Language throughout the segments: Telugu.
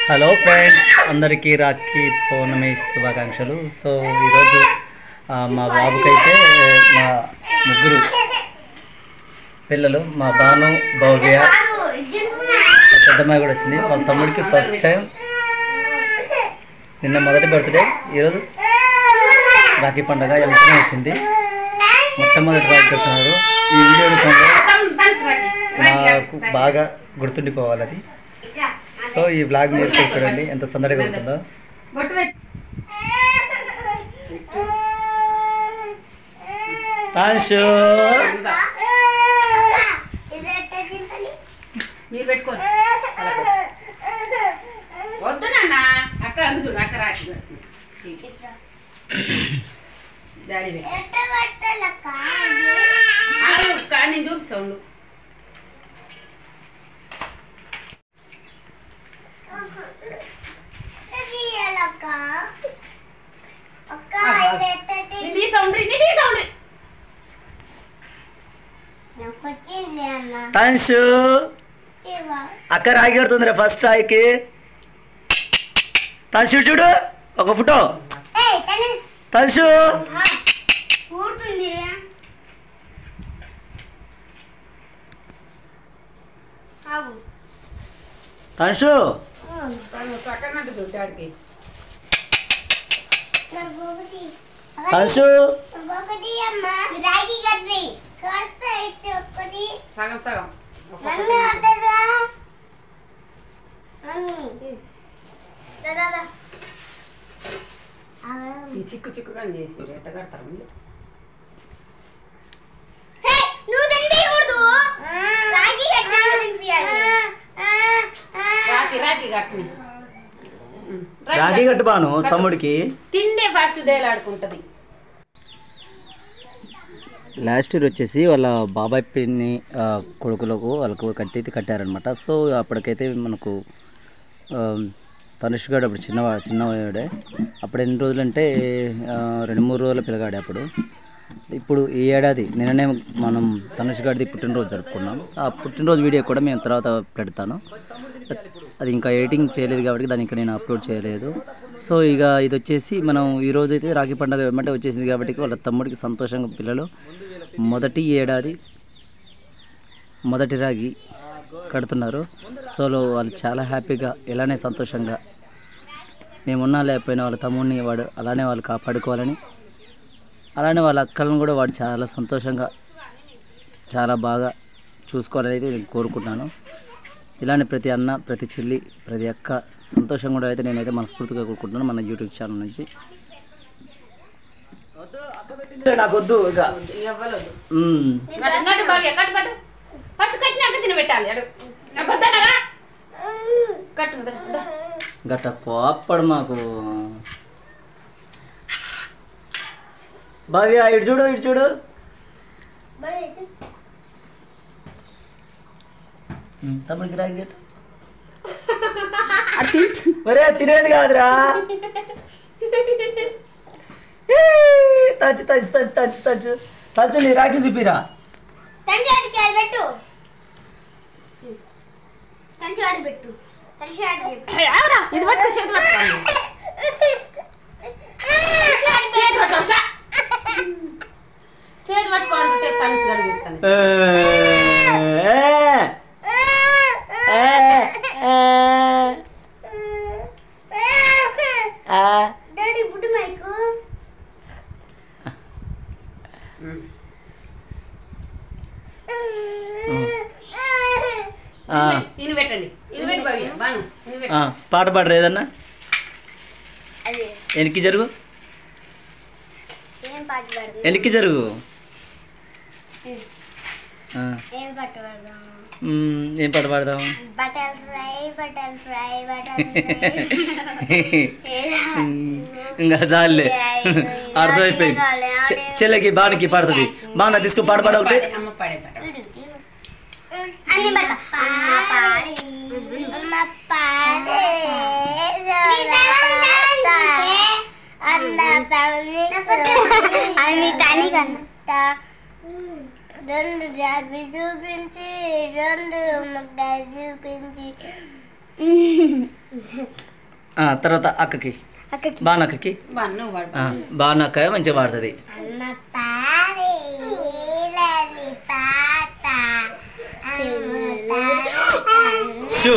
హలో ఫ్రెండ్స్, అందరికీ రాఖీ పౌర్ణమి శుభాకాంక్షలు. సో ఈరోజు మా బాబుకైతే మా ముగ్గురు పిల్లలు, మా బాను, భవ్య, పెద్దమ్మాయి కూడా వచ్చింది. వాళ్ళ తమ్ముడికి ఫస్ట్ టైం నిన్న మొదటి బర్త్డే, ఈరోజు రాఖీ పండుగ ఎంతనే వచ్చింది. మొట్టమొదటి రాఖీ కడుతున్నారు. ఈ వీడియో రూపంలో నాకు బాగా గుర్తుండిపోవాలి అది. సో ఈ బ్లాగ్ మీరు చూడండి ఎంత సందడిగా ఉంటుందో. మీరు పెట్టుకోండి. వద్దు నాన్న, అక్క చూడు, అక్క రాసి డాడీ కానీ నేను చూపిస్తా ఉండు. అక్క రాఖీ కడుతుందిరా ఫస్ట్ రాయికి. తన్షు చూడు ఒక ఫోటో. తన్షు తన్షు తన్షు సగం సగం ఈ చిక్కు చిక్కుగా చేసి ఎట్ట కడతారు. రాఖీ కట్టు బాను తమ్ముడికి. తిండే ఫస్ట్ దేలాడుకుంటది. లాస్ట్ ఇయర్ వచ్చేసి వాళ్ళ బాబాయ్ పిన్ని కొడుకులకు వాళ్ళకు కట్టారనమాట. సో అప్పటికైతే మనకు తనుష్ గారు అప్పుడు చిన్నవాడే. అప్పుడు ఎన్ని రోజులు అంటే 2-3 రోజుల పిల్లగాడే అప్పుడు. ఇప్పుడు ఈ ఏడాది నిన్ననే మనం తనుష్ గారిది పుట్టినరోజు జరుపుకున్నాం. ఆ పుట్టినరోజు వీడియో కూడా మేము తర్వాత పెడతాను. అది ఇంకా ఎడిటింగ్ చేయలేదు కాబట్టి దాన్ని ఇంకా నేను అప్లోడ్ చేయలేదు. సో ఇక ఇది వచ్చేసి మనం ఈరోజు అయితే రాఖీ పండుగ వెంబటే వచ్చేసింది కాబట్టి వాళ్ళ తమ్ముడికి సంతోషంగా పిల్లలు మొదటి ఏడాది మొదటి రాఖీ కడుతున్నారు. సో వాళ్ళు చాలా హ్యాపీగా ఇలానే సంతోషంగా మేమున్నా లేకపోయినా వాళ్ళ తమ్ముడిని వాడు అలానే వాళ్ళు కాపాడుకోవాలని, అలానే వాళ్ళ అక్కలను కూడా వాడు చాలా సంతోషంగా చాలా బాగా చూసుకోవాలని అయితే నేను కోరుకుంటున్నాను. ఇలానే ప్రతి అన్న, ప్రతి చెల్లి, ప్రతి అక్క సంతోషంగా కూడా అయితే నేనైతే మనస్ఫూర్తిగా కోరుకుంటున్నాను మన యూట్యూబ్ ఛానల్ నుంచి. నాకు వద్దు గట్ట కోప్పడు మాకు. భవ్య ఇటు చూడు, ఇటు చూడు. తమ్ముడికి రాఖీ కట్టు. మరే తినేది కాదురా. తచ్చు తచ్చు తచ్చు తచ్చు తచ్చు తచ్చు నీ రాఖీ చూపిరా. చేతి పట్టుకోవాలంటే తనుష్ గారు పెడతాను. పాట పాడరు ఏదన్నా. వెనక్కి జరుగు, వెనక్కి జరుగు. ఏం పాట పాడదాం? ఇంకా చాలే, అర్థమైపోయింది. చెల్లెకి బానికి పాడుతుంది. బాగా తీసుకో పాట పాడ ఒకటి. రెండు జాబి చూపించి రెండు ముక్కలు చూపించి తర్వాత అక్కకి అక్కకి బానక్కకి నువ్వు వాడు బానక్క మంచిగా పాడుతుంది. అమ్మ పాడి లాలి పాట షూ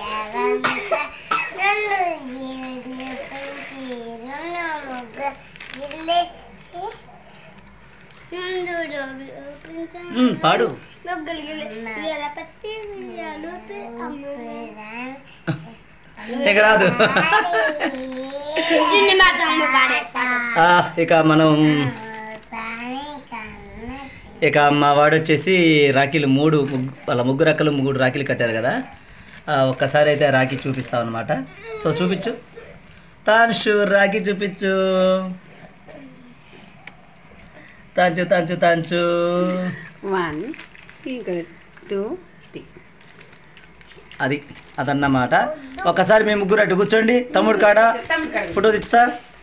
పాడు. ఇక రాదు. ఇక మనం మా వాడు వచ్చేసి రాఖీలు వాళ్ళ ముగ్గురు అక్కలు 3 రాఖీలు కట్టారు కదా. ఒక్కసారి అయితే రాఖీ చూపిస్తాం అనమాట. సో చూపించు తాన్షు, రాఖీ చూపించు. తాంచు 1 ఇక్కడ 2 అదన్నమాట. ఒకసారి మేము ముగ్గురు అటు కూర్చోండి. తమ్ముడు కాడ ఫోటో తెచ్చుతా.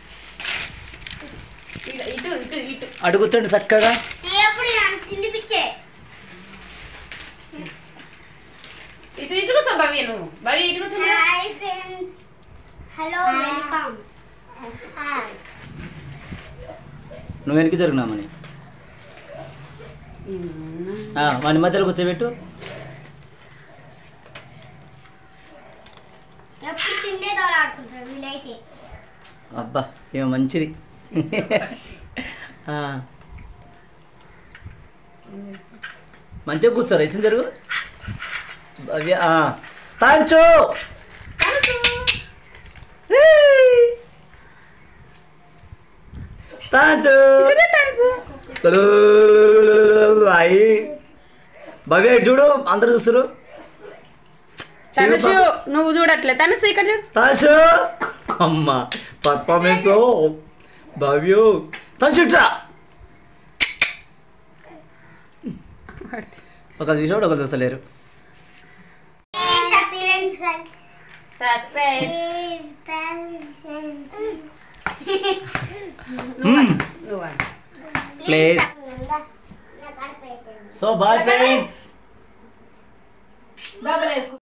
అటు కూర్చోండి చక్కగా. నువ్వు వెనక్కి జరుగునామని వాడి మధ్యలో కూర్చోబెట్టు. అబ్బా ఏమో మంచిది. మంచిగా కూర్చోరు. వేసిన జరుగు. తాంచు తాంచు అయి భవ్య చూడు, అందరు చూస్తారు. తనుషు నువ్వు చూడట్లే. తనుషు ఇక్కడ చూడు. తాసు అమ్మ పర్ఫార్మెన్స్ భవ్య. తనుషు ఒక చూసాడు, ఒక చూస్తలేరు. ప్లీజ్. So boy friends.